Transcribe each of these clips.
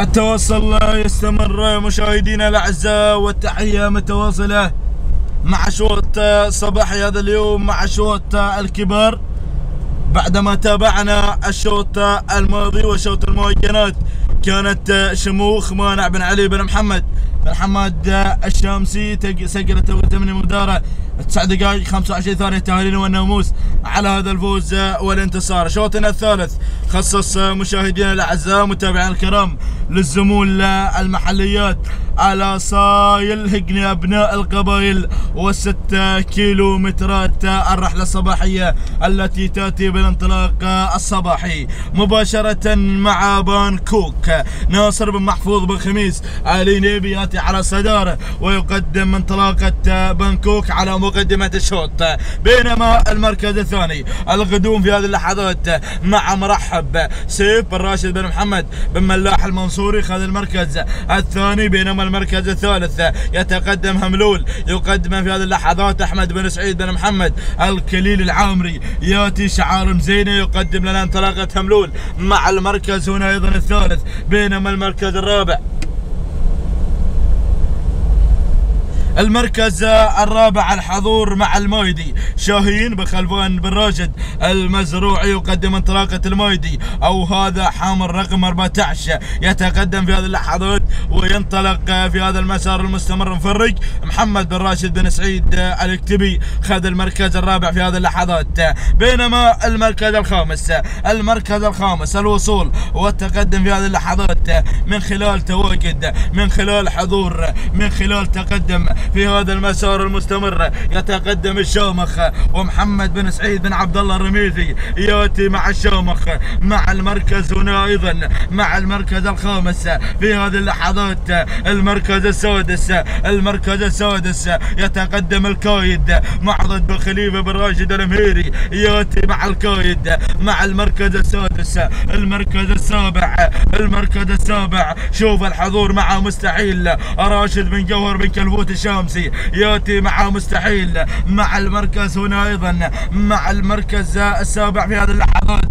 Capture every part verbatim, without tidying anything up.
التواصل يستمر مشاهدينا الاعزاء، والتحيه متواصله مع شوط صباحي هذا اليوم مع شوط الكبار، بعدما تابعنا الشوط الماضي وشوط المهجنات. كانت شموخ مانع بن علي بن محمد بن حماد الشامسي سجل توقيت من المدارة تسع دقائق خمسة وعشرين ثانية تهانينا والناموس على هذا الفوز والانتصار. شوطنا الثالث خصص مشاهدينا الاعزاء متابعينا الكرام للزمول المحليات على صايل هجن ابناء القبائل والست كيلومترات الرحلة الصباحية التي تاتي بالانطلاق الصباحي مباشرة مع بانكوك. ناصر بن محفوظ بن خميس علي نيبي ياتي على الصدارة ويقدم انطلاقة بانكوك على مقدمة الشوط، بينما المركز الثاني القدوم في هذه اللحظات مع مرحب سيف بن راشد بن محمد بن ملاح المنصوري خذ المركز الثاني، بينما المركز الثالث يتقدم هملول يقدم في هذه اللحظات احمد بن سعيد بن محمد الكليل العامري. ياتي شعار مزينه يقدم لنا انطلاقه هملول مع المركز هنا ايضا الثالث، بينما المركز الرابع المركز الرابع الحضور مع المايدي شاهين بخلفان بن راشد المزروعي يقدم انطلاقة المايدي او هذا حامل رقم أربعة عشر يتقدم في هذه اللحظات وينطلق في هذا المسار المستمر مفرج محمد بن راشد بن سعيد الكتبي خذ المركز الرابع في هذه اللحظات، بينما المركز الخامس المركز الخامس الوصول والتقدم في هذه اللحظات من خلال تواجد من خلال حضور من خلال تقدم في هذا المسار المستمر. يتقدم الشامخ ومحمد بن سعيد بن عبد الله الرميثي ياتي مع الشامخ مع المركز هنا ايضا مع المركز الخامس في هذه اللحظات. المركز السادس المركز السادس يتقدم الكايد معضد بن خليفه بن راشد المهيري ياتي مع الكايد مع المركز السادس. المركز السابع المركز السابع شوف الحضور مع مستحيل راشد بن جوهر بن كلبوت الشامسي ياتي مع مستحيل مع المركز هنا ايضا مع المركز السابع في هذه اللحظات،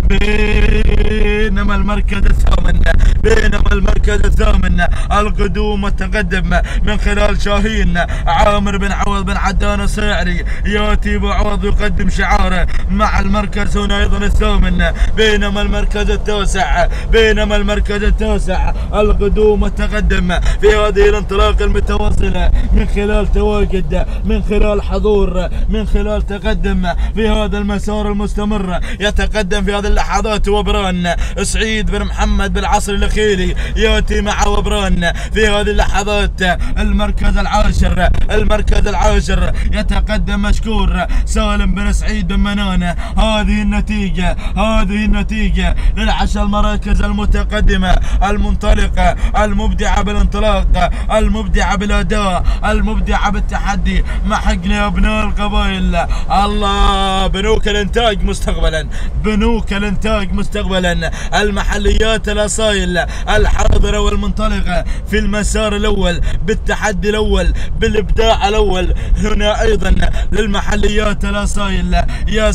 بينما المركز الثامن بينما المركز الثامن القدوم والتقدم من خلال شاهين عامر بن عوض بن عدان الصيعري ياتي بعوض يقدم شعاره مع المركز هنا ايضا الثامن، بينما المركز التاسع بينما المركز التاسع القدوم والتقدم في هذه الانطلاقه المتواصله من خلال تواجد من خلال حضور من خلال تقدم في هذا المسار المستمر. يتقدم في هذه اللحظات وبران سعيد بن محمد بالعصر الخيلي ياتي مع وبران في هذه اللحظات. المركز العاشر المركز العاشر يتقدم مشكور سالم بن سعيد بن منان. هذه النتيجة هذه النتيجة للعشر المراكز المتقدمة المنطلقة المبدعة بالانطلاق المبدعة بالاداء المبدعة بالتحدي مع حقن ابناء القبائل. الله بنوك الانتاج مستقبلا بنوك الانتاج مستقبلا المحليات الاصايل الحاضرة والمنطلقة في المسار الاول بالتحدي الاول بالابداع الاول. هنا ايضا للمحليات الاصايل يا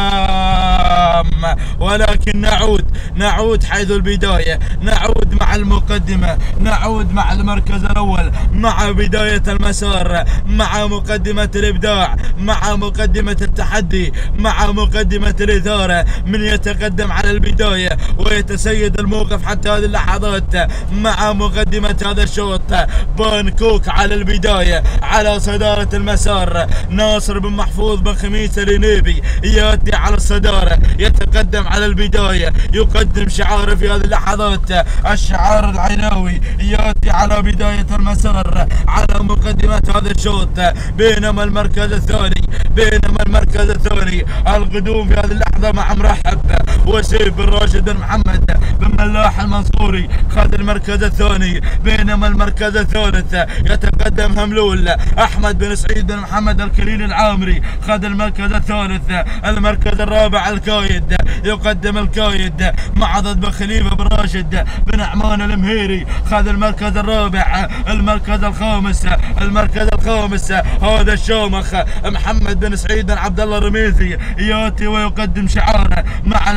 سلام، ولكن نعود نعود حيث البداية نعود مع المقدمة نعود مع المركز الاول مع بداية المسار مع مقدمة الابداع مع مقدمة التحدي مع مقدمة الاثارة. من يتقدم على البداية ويتسيد الموقف حتى هذه اللحظات مع مقدمة هذا الشوط بانكوك على البداية على صدارة المسار. ناصر بن محفوظ بن خميس النيبي ياتي على الصدارة يتقدم على البداية يقدم شعاره في هذه اللحظات الشعار العيناوي ياتي على بداية المسار على مقدمة هذا الشوط، بينما المركز الثاني بينما المركز الثاني القدوم في هذه اللحظة مع مرحب وسيف بن راشد بن محمد بن ملاح المنصوري خذ المركز الثاني، بينما المركز الثالث يتقدم هملول احمد بن سعيد بن محمد الكليل العامري خذ المركز الثالث. المركز الرابع الكايد يقدم الكايد معضد بن خليفه بن راشد بن عمان المهيري خذ المركز الرابع. المركز الخامس المركز الخامس هذا الشامخ محمد بن سعيد بن عبد الله الرميثي ياتي ويقدم شعاره مع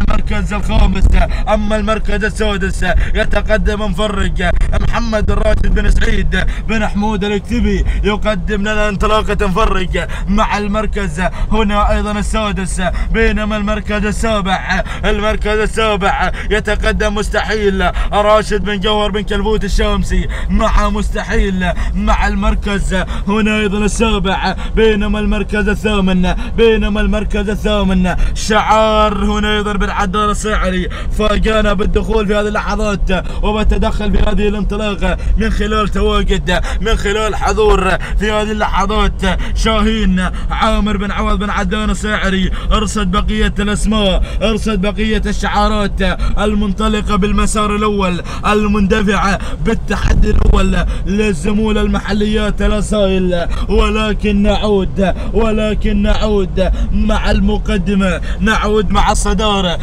المركز الخامس. اما المركز السادس يتقدم مفرق محمد الراشد بن سعيد بن حمود الكتبي، يقدم لنا انطلاقة مفرق مع المركز هنا ايضا السادس. بينما المركز السابع المركز السابع يتقدم مستحيل راشد بن جوهر بن كلبوت الشامسي مع مستحيل مع المركز هنا ايضا السابع. بينما المركز الثامن بينما المركز الثامن شعار هنا ايضا بن عدان الصعري فاجانا بالدخول في هذه اللحظات وبتدخل في هذه الانطلاقه من خلال تواجد من خلال حضور في هذه اللحظات شاهين عامر بن عوض بن عدان الصعري. ارصد بقيه الاسماء، ارصد بقيه الشعارات المنطلقه بالمسار الاول المندفعه بالتحدي الاول للزمول المحليات الاصايل. ولكن نعود ولكن نعود مع المقدمه، نعود مع الصداره.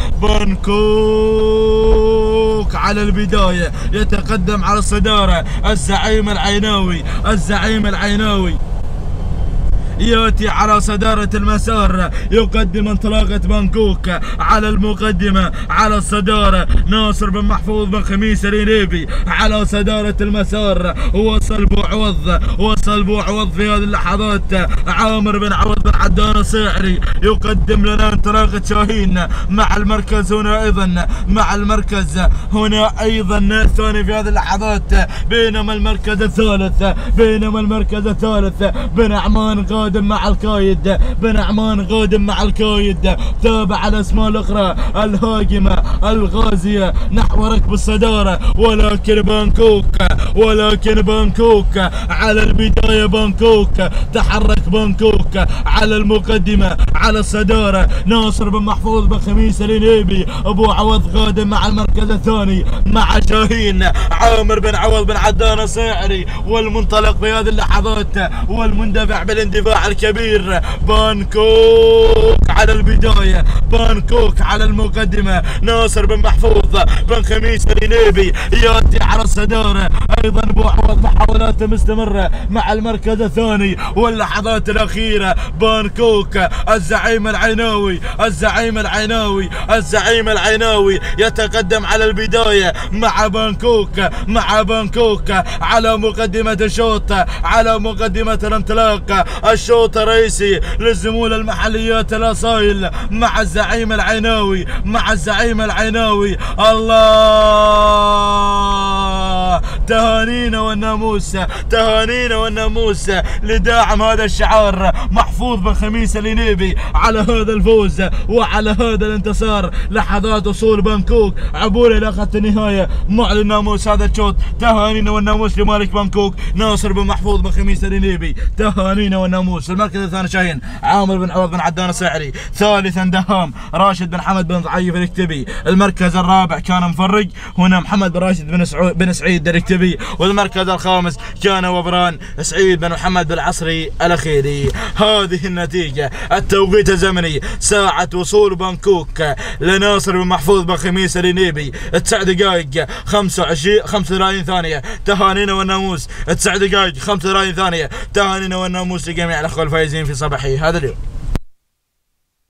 بانكوك على البدايه يتقدم على الصداره الزعيم العيناوي الزعيم العيناوي ياتي على صدارة المسار، يقدم انطلاقة بانكوك على المقدمة على الصدارة. ناصر بن محفوظ بن خميس العنيبي على صدارة المسار. وصل بوعوض وصل بوعوض في هذه اللحظات. عامر بن عوض بن عدان الصعري يقدم لنا انطلاقة شاهين مع المركز هنا ايضا مع المركز هنا ايضا الثاني في هذه اللحظات. بينما المركز الثالث بينما المركز الثالث بن عمان قادم مع الكايد بن عمان قادم مع الكايد. تابع الاسماء الاخرى الهاجمه الغازيه نحو ركب الصداره. ولكن بانكوك ولكن بانكوك على البدايه. بانكوك تحرك بانكوك على المقدمه على الصداره. ناصر بن محفوظ بن خميس العنيبي ابو عوض قادم مع المركز الثاني مع شاهين عامر بن عوض بن عدان الصعري. والمنطلق في هذه اللحظات والمندفع بالاندفاع الكبير بانكوك على البدايه. بانكوك على المقدمه. ناصر بن محفوظ بن خميس العنيبي ياتي على الصداره ايضا. ابو عوض محاولاته مستمره مع المركز الثاني واللحظات الاخيره. بانكوك الزعيم العيناوي الزعيم العيناوي الزعيم العيناوي يتقدم على البدايه مع بانكوك مع بانكوك على مقدمه الشوط على مقدمه الانطلاق. الشوط الرئيسي للزمول المحليات الاصايل مع الزعيم العيناوي مع الزعيم العيناوي. الله تهانينا والناموس تهانينا والناموس لداعم هذا الشعار محفوظ بن خميس العنيبي على هذا الفوز وعلى هذا الانتصار. لحظات وصول بانكوك عبور الى خط النهايه. معلن ناموس هذا الشوط. تهانينا والناموس لمالك بانكوك ناصر بن محفوظ بن خميس العنيبي. تهانينا والناموس. المركز الثاني شاهين عامر بن عوض بن عدان الصعري. ثالثا دهام راشد بن حمد بن ضعيف الكتبي. المركز الرابع كان مفرق هنا محمد بن راشد بن سعود بن سعيد الكتبي. والمركز الخامس كان وبران سعيد بن محمد بالعصري الاخيري. هذه النتيجه. التوقيت الزمني ساعه وصول بانكوك لناصر بن محفوظ بن خميس العنيبي تسع دقائق خمسة وعشرين خمسة وثلاثين ثانيه. تهانينا والناموس. تسع دقائق خمسة وثلاثين ثانيه. تهانينا والناموس لجميع الاخوه الفائزين في صباحي هذا اليوم.